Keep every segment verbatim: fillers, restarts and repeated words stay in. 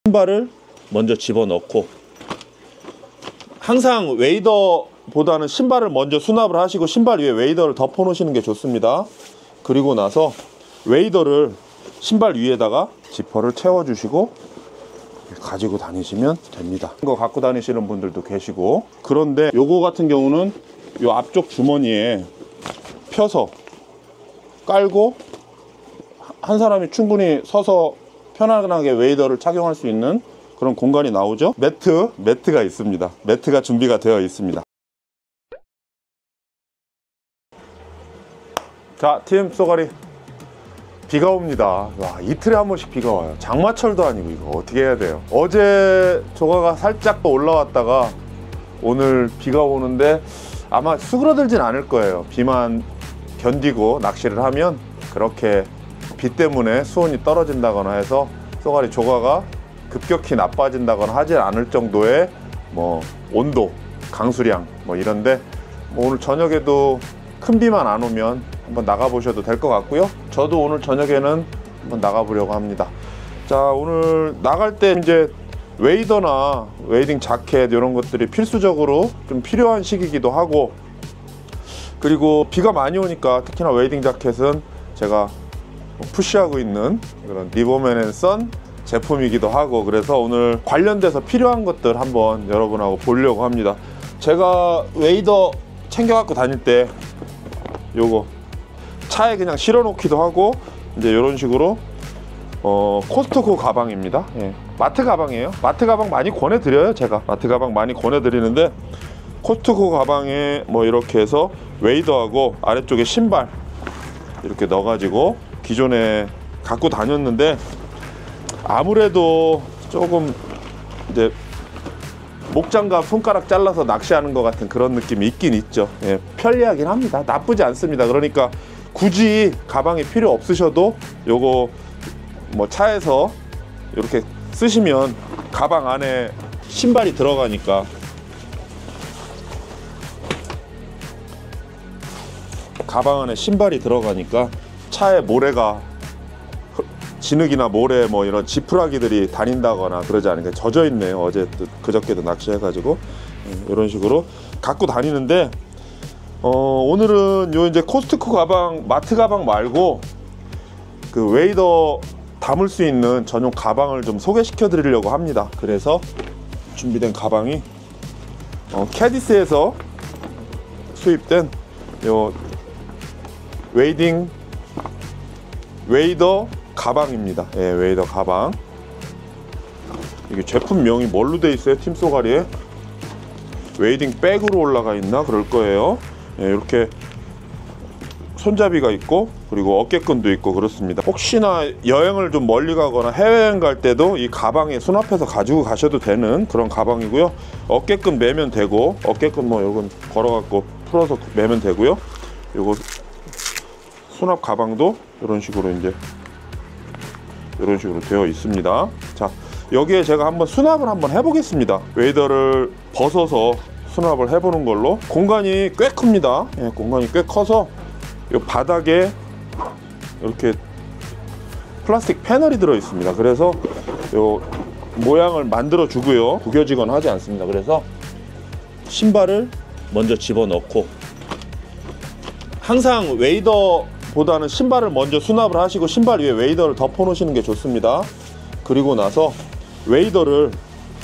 신발을 먼저 집어넣고, 항상 웨이더보다는 신발을 먼저 수납을 하시고 신발 위에 웨이더를 덮어 놓으시는 게 좋습니다. 그리고 나서 웨이더를 신발 위에다가 지퍼를 채워 주시고 가지고 다니시면 됩니다. 이거 갖고 다니시는 분들도 계시고, 그런데 요거 같은 경우는 요 앞쪽 주머니에 펴서 깔고 한 사람이 충분히 서서 편안하게 웨이더를 착용할 수 있는 그런 공간이 나오죠. 매트, 매트가 있습니다. 매트가 준비가 되어 있습니다. 자, 팀 쏘가리, 비가 옵니다. 와, 이틀에 한 번씩 비가 와요. 장마철도 아니고 이거 어떻게 해야 돼요? 어제 조가가 살짝 올라왔다가 오늘 비가 오는데 아마 수그러들진 않을 거예요. 비만 견디고 낚시를 하면 그렇게 비 때문에 수온이 떨어진다거나 해서 쏘가리 조가가 급격히 나빠진다거나 하지 않을 정도의 뭐 온도, 강수량 뭐 이런데, 뭐 오늘 저녁에도 큰 비만 안 오면 한번 나가 보셔도 될 것 같고요. 저도 오늘 저녁에는 한번 나가 보려고 합니다. 자, 오늘 나갈 때 이제 웨이더나 웨이딩 자켓 이런 것들이 필수적으로 좀 필요한 시기이기도 하고, 그리고 비가 많이 오니까 특히나 웨이딩 자켓은 제가 푸시하고 있는 그런 리버맨 앤 선 제품이기도 하고, 그래서 오늘 관련돼서 필요한 것들 한번 여러분하고 보려고 합니다. 제가 웨이더 챙겨 갖고 다닐 때 요거 차에 그냥 실어 놓기도 하고, 이제 이런 식으로 어, 코스트코 가방입니다. 예. 마트 가방이에요. 마트 가방 많이 권해드려요. 제가 마트 가방 많이 권해드리는데, 코스트코 가방에 뭐 이렇게 해서 웨이더하고 아래쪽에 신발 이렇게 넣어가지고 기존에 갖고 다녔는데, 아무래도 조금 이제 목장갑 손가락 잘라서 낚시하는 것 같은 그런 느낌이 있긴 있죠. 예, 편리하긴 합니다. 나쁘지 않습니다. 그러니까 굳이 가방이 필요 없으셔도 요거 뭐 차에서 이렇게 쓰시면 가방 안에 신발이 들어가니까 가방 안에 신발이 들어가니까 차에 모래가, 진흙이나 모래 뭐 이런 지푸라기들이 다닌다거나 그러지 않으니까. 젖어 있네요. 어제 그저께도 낚시해가지고 이런 식으로 갖고 다니는데, 어, 오늘은 요 이제 코스트코 가방, 마트 가방 말고 그 웨이더 담을 수 있는 전용 가방을 좀 소개시켜 드리려고 합니다. 그래서 준비된 가방이 어, 캐디스에서 수입된 요 웨이딩 웨이더 가방입니다. 예, 웨이더 가방. 이게 제품명이 뭘로 돼 있어요? 팀 쏘가리에 웨이딩 백으로 올라가 있나 그럴 거예요. 예, 이렇게 손잡이가 있고, 그리고 어깨끈도 있고 그렇습니다. 혹시나 여행을 좀 멀리 가거나 해외여행 갈 때도 이 가방에 수납해서 가지고 가셔도 되는 그런 가방이고요. 어깨끈 매면 되고, 어깨끈 뭐 이건 걸어갖고 풀어서 매면 되고요. 요거 수납 가방도 이런 식으로 이제 이런 식으로 되어 있습니다. 자, 여기에 제가 한번 수납을 한번 해보겠습니다. 웨이더를 벗어서 수납을 해보는 걸로. 공간이 꽤 큽니다. 예, 공간이 꽤 커서 이 바닥에 이렇게 플라스틱 패널이 들어 있습니다. 그래서 요 모양을 만들어 주고요, 구겨지거나 하지 않습니다. 그래서 신발을 먼저 집어넣고, 항상 웨이더 보다는 신발을 먼저 수납을 하시고 신발 위에 웨이더를 덮어 놓으시는 게 좋습니다. 그리고 나서 웨이더를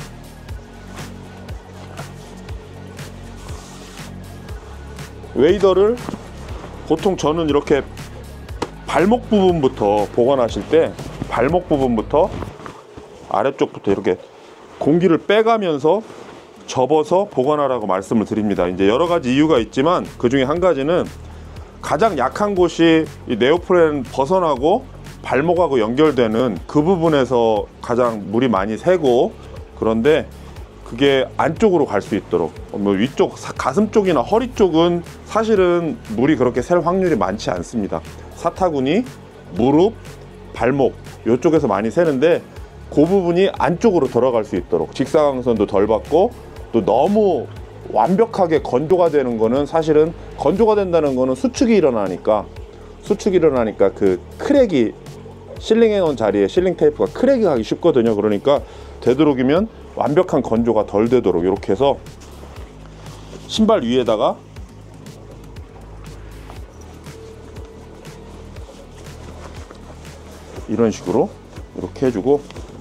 웨이더를 보통 저는 이렇게 발목 부분부터 보관하실 때 발목 부분부터 아래쪽부터 이렇게 공기를 빼가면서 접어서 보관하라고 말씀을 드립니다. 이제 여러 가지 이유가 있지만 그 중에 한 가지는 가장 약한 곳이 이 네오프렌 벗어나고 발목하고 연결되는 그 부분에서 가장 물이 많이 새고, 그런데 그게 안쪽으로 갈 수 있도록, 뭐 위쪽 가슴 쪽이나 허리 쪽은 사실은 물이 그렇게 셀 확률이 많지 않습니다. 사타구니, 무릎, 발목 이쪽에서 많이 새는데, 그 부분이 안쪽으로 들어갈 수 있도록 직사광선도 덜 받고, 또 너무 완벽하게 건조가 되는 거는, 사실은 건조가 된다는 거는 수축이 일어나니까 수축이 일어나니까 그 크랙이, 실링해 놓은 자리에 실링 테이프가 크랙이 가기 쉽거든요. 그러니까 되도록이면 완벽한 건조가 덜 되도록 이렇게 해서 신발 위에다가 이런 식으로 이렇게 해주고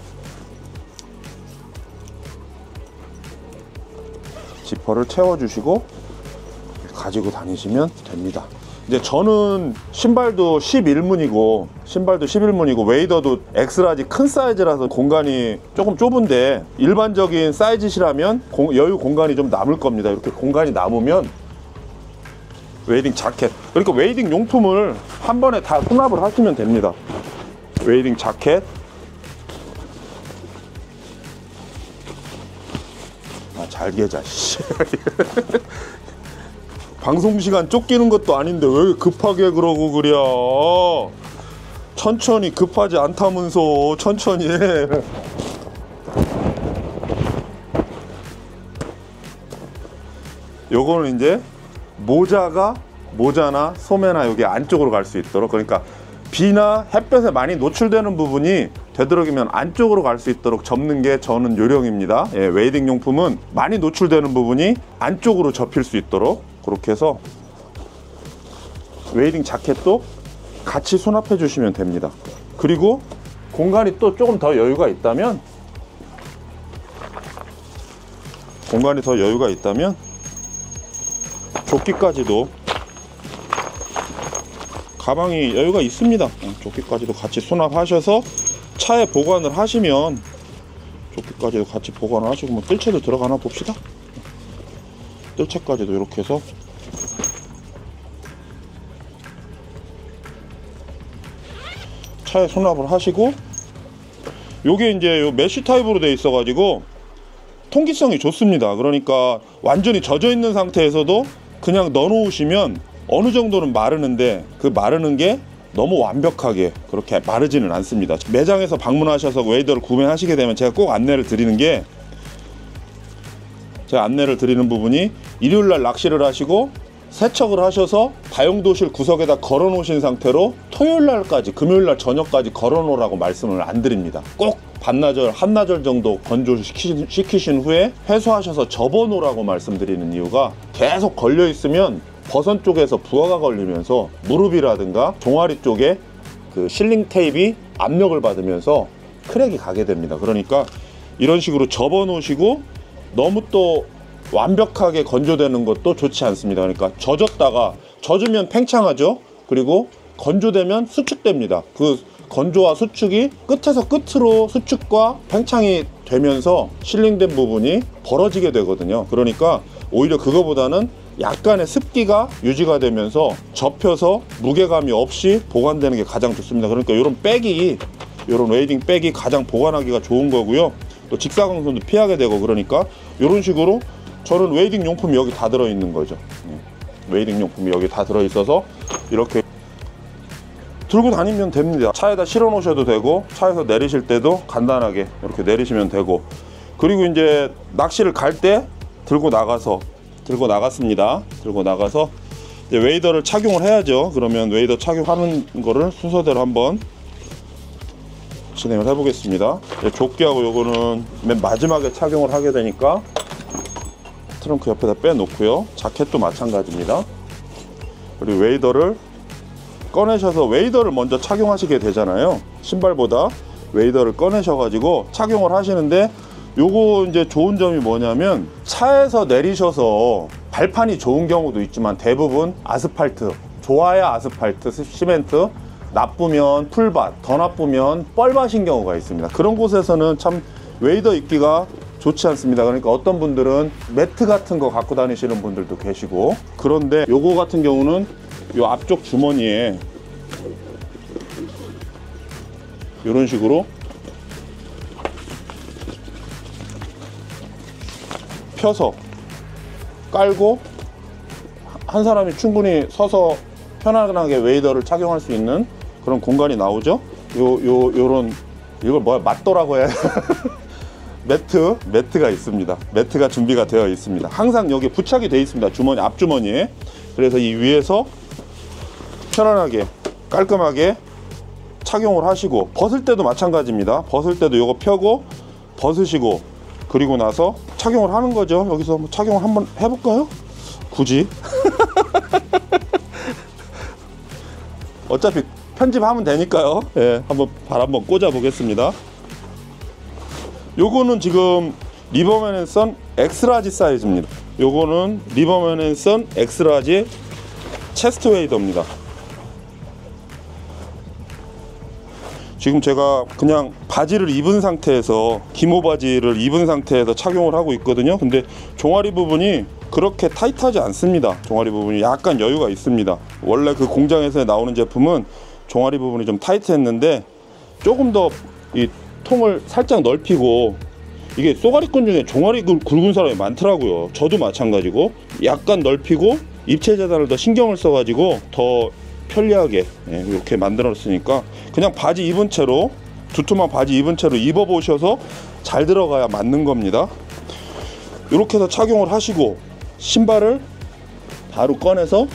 지퍼를 채워주시고 가지고 다니시면 됩니다. 이제 저는 신발도 십일 문이고 신발도 십일 문이고 웨이더도 엑스라지 큰 사이즈라서 공간이 조금 좁은데 일반적인 사이즈시라면 공, 여유 공간이 좀 남을 겁니다. 이렇게 공간이 남으면 웨이딩 자켓, 그러니까 웨이딩 용품을 한 번에 다 수납을 하시면 됩니다. 웨이딩 자켓, 아, 잘 계자 씨. 방송 시간 쫓기는 것도 아닌데 왜 급하게 그러고 그려. 천천히, 급하지 않다면서 천천히 해. 요거는 이제 모자가 모자나 소매나 여기 안쪽으로 갈 수 있도록, 그러니까 비나 햇볕에 많이 노출되는 부분이 되도록이면 안쪽으로 갈 수 있도록 접는 게 저는 요령입니다. 예, 웨이딩 용품은 많이 노출되는 부분이 안쪽으로 접힐 수 있도록 그렇게 해서 웨이딩 자켓도 같이 수납해 주시면 됩니다. 그리고 공간이 또 조금 더 여유가 있다면 공간이 더 여유가 있다면 조끼까지도, 가방이 여유가 있습니다. 조끼까지도 같이 수납하셔서 차에 보관을 하시면, 조끼까지도 같이 보관을 하시고, 뭐 뜰채도 들어가나 봅시다. 뜰채까지도 이렇게 해서 차에 수납을 하시고, 요게 이제 요 메쉬 타입으로 되어 있어 가지고 통기성이 좋습니다. 그러니까 완전히 젖어 있는 상태에서도 그냥 넣어 놓으시면 어느 정도는 마르는데, 그 마르는 게 너무 완벽하게 그렇게 마르지는 않습니다. 매장에서 방문하셔서 웨이더를 구매하시게 되면 제가 꼭 안내를 드리는 게, 제가 안내를 드리는 부분이 일요일날 낚시를 하시고 세척을 하셔서 다용도실 구석에다 걸어 놓으신 상태로 토요일날까지, 금요일날 저녁까지 걸어 놓으라고 말씀을 안 드립니다. 꼭 반나절, 한나절 정도 건조시키신 후에 회수하셔서 접어 놓으라고 말씀드리는 이유가, 계속 걸려 있으면 버선 쪽에서 부하가 걸리면서 무릎이라든가 종아리 쪽에 그 실링 테이프가 압력을 받으면서 크랙이 가게 됩니다. 그러니까 이런 식으로 접어 놓으시고, 너무 또 완벽하게 건조되는 것도 좋지 않습니다. 그러니까 젖었다가, 젖으면 팽창하죠. 그리고 건조되면 수축됩니다. 그 건조와 수축이 끝에서 끝으로 수축과 팽창이 되면서 실링된 부분이 벌어지게 되거든요. 그러니까 오히려 그거보다는 약간의 습기가 유지가 되면서 접혀서 무게감이 없이 보관되는 게 가장 좋습니다. 그러니까 이런 백이, 이런 웨이딩 백이 가장 보관하기가 좋은 거고요. 또 직사광선도 피하게 되고, 그러니까 이런 식으로 저는 웨이딩 용품이 여기 다 들어있는 거죠. 웨이딩 용품이 여기 다 들어있어서 이렇게 들고 다니면 됩니다. 차에다 실어 놓으셔도 되고, 차에서 내리실 때도 간단하게 이렇게 내리시면 되고, 그리고 이제 낚시를 갈 때 들고 나가서 들고 나갔습니다. 들고 나가서 이제 웨이더를 착용을 해야죠. 그러면 웨이더 착용하는 거를 순서대로 한번 진행을 해 보겠습니다. 조끼하고 요거는 맨 마지막에 착용을 하게 되니까 트렁크 옆에다 빼놓고요. 자켓도 마찬가지입니다. 그리고 웨이더를 꺼내셔서 웨이더를 먼저 착용하시게 되잖아요. 신발보다 웨이더를 꺼내셔가지고 착용을 하시는데, 요거 이제 좋은 점이 뭐냐면, 차에서 내리셔서 발판이 좋은 경우도 있지만 대부분 아스팔트, 좋아야 아스팔트, 시멘트, 나쁘면 풀밭, 더 나쁘면 뻘밭인 경우가 있습니다. 그런 곳에서는 참 웨이더 입기가 좋지 않습니다. 그러니까 어떤 분들은 매트 같은 거 갖고 다니시는 분들도 계시고, 그런데 요거 같은 경우는 요 앞쪽 주머니에 이런 식으로 펴서 깔고, 한 사람이 충분히 서서 편안하게 웨이더를 착용할 수 있는 그런 공간이 나오죠. 요, 요, 요런, 이걸 뭐야, 맞더라고 해야 매트, 매트가 있습니다. 매트가 준비가 되어 있습니다. 항상 여기 부착이 되어 있습니다. 주머니, 앞주머니에. 그래서 이 위에서 편안하게, 깔끔하게 착용을 하시고, 벗을 때도 마찬가지입니다. 벗을 때도 요거 펴고, 벗으시고 그리고 나서 착용을 하는 거죠. 여기서 뭐 착용을 한번 해볼까요? 굳이 어차피 편집하면 되니까요. 예, 한번 발 한번 꽂아 보겠습니다. 요거는 지금 리버맨 앤 선 엑스라지 사이즈입니다. 요거는 리버맨 앤 선 엑스라지 체스트 웨이더입니다. 지금 제가 그냥 바지를 입은 상태에서 기모 바지를 입은 상태에서 착용을 하고 있거든요. 근데 종아리 부분이 그렇게 타이트하지 않습니다. 종아리 부분이 약간 여유가 있습니다. 원래 그 공장에서 나오는 제품은 종아리 부분이 좀 타이트했는데 조금 더 이 통을 살짝 넓히고, 이게 쏘가리권 중에 종아리 굵은 사람이 많더라고요. 저도 마찬가지고 약간 넓히고 입체 재단을 더 신경을 써가지고 더 편리하게 이렇게 만들었으니까 그냥 바지 입은 채로, 두툼한 바지 입은 채로 입어 보셔서 잘 들어가야 맞는 겁니다. 이렇게 해서 착용을 하시고 신발을 바로 꺼내서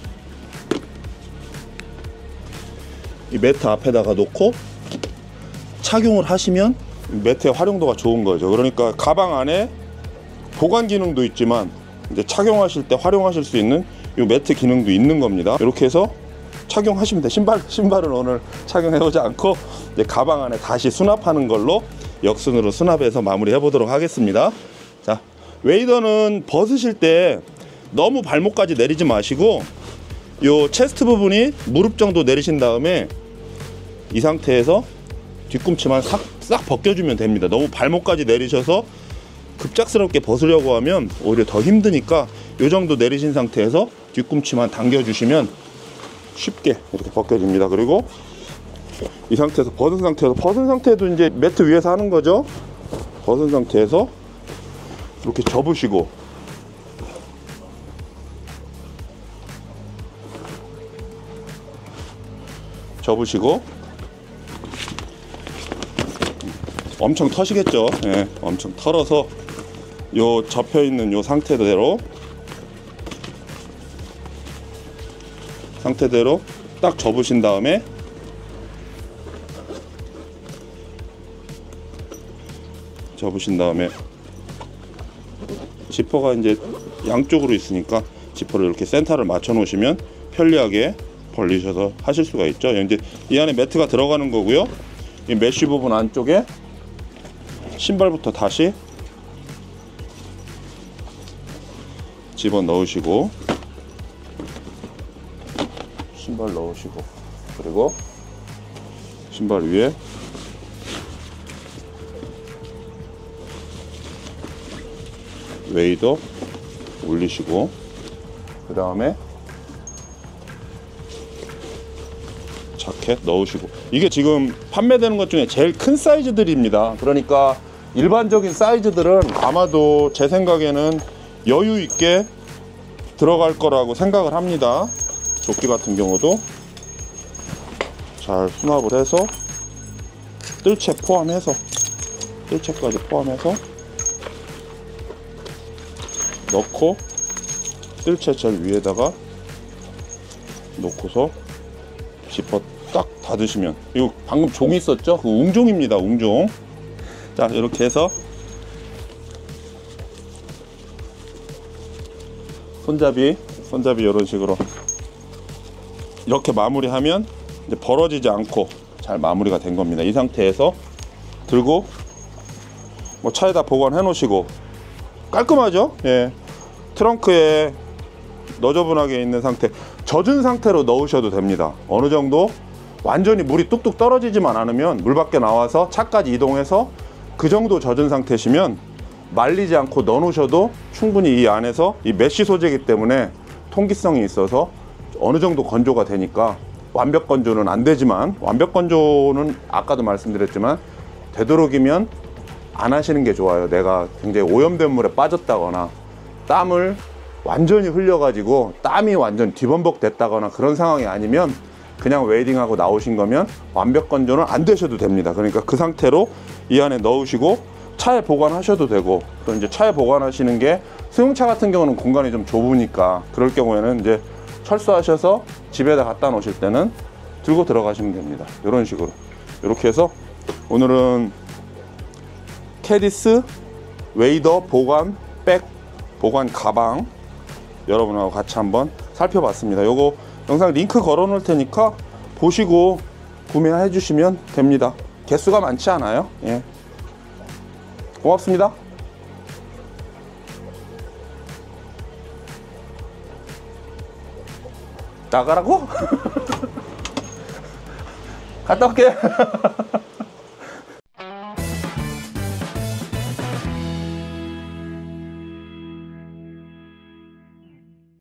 이 매트 앞에다가 놓고 착용을 하시면 매트의 활용도가 좋은 거죠. 그러니까 가방 안에 보관 기능도 있지만 이제 착용하실 때 활용하실 수 있는 이 매트 기능도 있는 겁니다. 이렇게 해서 착용하시면 돼. 신발, 신발은 오늘 착용해보지 않고 이제 가방 안에 다시 수납하는 걸로 역순으로 수납해서 마무리 해보도록 하겠습니다. 자, 웨이더는 벗으실 때 너무 발목까지 내리지 마시고 요 체스트 부분이 무릎 정도 내리신 다음에 이 상태에서 뒤꿈치만 싹, 싹 벗겨주면 됩니다. 너무 발목까지 내리셔서 급작스럽게 벗으려고 하면 오히려 더 힘드니까 요 정도 내리신 상태에서 뒤꿈치만 당겨주시면 쉽게 이렇게 벗겨집니다. 그리고 이 상태에서 벗은 상태에서 벗은 상태도 이제 매트 위에서 하는 거죠. 벗은 상태에서 이렇게 접으시고 접으시고 엄청 터시겠죠. 예, 엄청 털어서 요 접혀 있는 요 상태대로 상태대로 딱 접으신 다음에 접으신 다음에 지퍼가 이제 양쪽으로 있으니까 지퍼를 이렇게 센터를 맞춰 놓으시면 편리하게 벌리셔서 하실 수가 있죠. 이제 이 안에 매트가 들어가는 거고요. 이 메쉬 부분 안쪽에 신발부터 다시 집어 넣으시고 신발 넣으시고 그리고 신발 위에 웨이더 올리시고 그 다음에 자켓 넣으시고, 이게 지금 판매되는 것 중에 제일 큰 사이즈들입니다. 그러니까 일반적인 사이즈들은 아마도 제 생각에는 여유 있게 들어갈 거라고 생각을 합니다. 조끼 같은 경우도 잘 수납을 해서 뜰채 포함해서 뜰채까지 포함해서 넣고 뜰채 제일 위에다가 놓고서 지퍼 딱 닫으시면, 이거 방금 종이 있었죠? 그 웅종입니다. 웅종. 자, 이렇게 해서 손잡이 손잡이 이런 식으로 이렇게 마무리하면 이제 벌어지지 않고 잘 마무리가 된 겁니다. 이 상태에서 들고 뭐 차에다 보관해 놓으시고 깔끔하죠? 예. 트렁크에 너저분하게 있는 상태, 젖은 상태로 넣으셔도 됩니다. 어느 정도 완전히 물이 뚝뚝 떨어지지만 않으면 물 밖에 나와서 차까지 이동해서 그 정도 젖은 상태시면 말리지 않고 넣어 놓으셔도 충분히 이 안에서 이 메쉬 소재이기 때문에 통기성이 있어서 어느 정도 건조가 되니까, 완벽 건조는 안 되지만 완벽 건조는 아까도 말씀드렸지만 되도록이면 안 하시는 게 좋아요. 내가 굉장히 오염된 물에 빠졌다거나 땀을 완전히 흘려가지고 땀이 완전 뒤범벅 됐다거나 그런 상황이 아니면 그냥 웨이딩하고 나오신 거면 완벽 건조는 안 되셔도 됩니다. 그러니까 그 상태로 이 안에 넣으시고 차에 보관하셔도 되고, 또 이제 차에 보관하시는 게 승용차 같은 경우는 공간이 좀 좁으니까 그럴 경우에는 이제 철수하셔서 집에다 갖다 놓으실 때는 들고 들어가시면 됩니다. 이런 식으로. 이렇게 해서 오늘은 캐디스 웨이더 보관 백 보관 가방 여러분하고 같이 한번 살펴봤습니다. 요거 영상 링크 걸어 놓을 테니까 보시고 구매해 주시면 됩니다. 개수가 많지 않아요. 예. 고맙습니다. 나가라고? 갔다 올게.